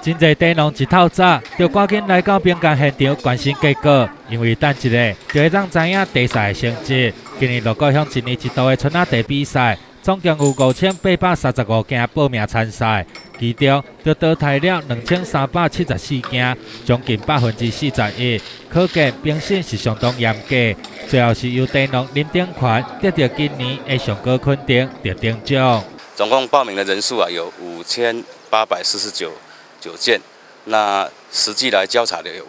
真侪茶农一透早就赶紧来到饼干现场关心结果，因为等一下就会当知影茶赛的成绩。今年鹿谷乡一年一度的春仔茶比赛，总共有5835件报名参赛，其中就淘汰了2374件，将近41%，可见评审是相当严格。最后是由茶农林鼎权得到今年的上高肯定，得顶奖。 总共报名的人数有5849件，那实际来交茶的有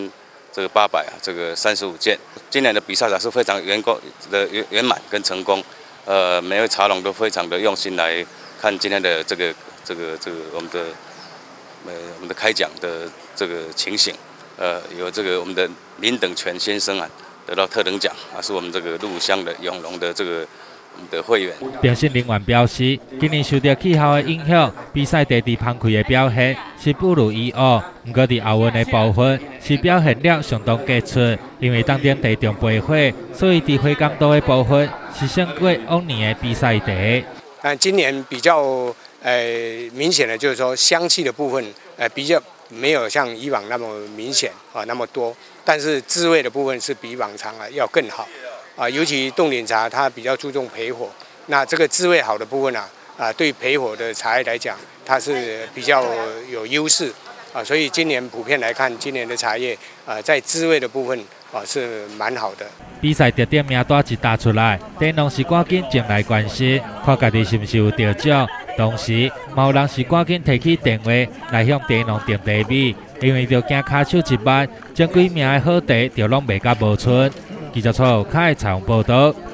5835件。今年的比赛是非常圆满跟成功，每位茶农都非常的用心来看今天的我们的开奖的这个情形，有我们的林等全先生得到特等奖是我们这个鹿乡的永隆的我们的会员。 评审人员表示，今年受到气候的影响，比赛地地澎湃的表现是不如以往。不过在奥运的部分是表现了相当杰出，因为当天地中培火，所以在火感度的部分是胜过往年的比赛地。 今年比较明显的就是说香气的部分比较没有像以往那么明显那么多，但是滋味的部分是比往常要更好。尤其冻顶茶它比较注重焙火，那这个滋味好的部分对焙火的茶叶来讲，它是比较有优势所以今年普遍来看，今年的茶叶在滋味的部分是蛮好的。 比赛得点名单一打出来，茶农是赶紧前来关心，看家己是不是有得奖。同时，有人是赶紧提起电话来向茶农订茶米，因为着惊骹手一慢，前几名的好茶就拢卖甲无剩。记者蔡凯采访报道。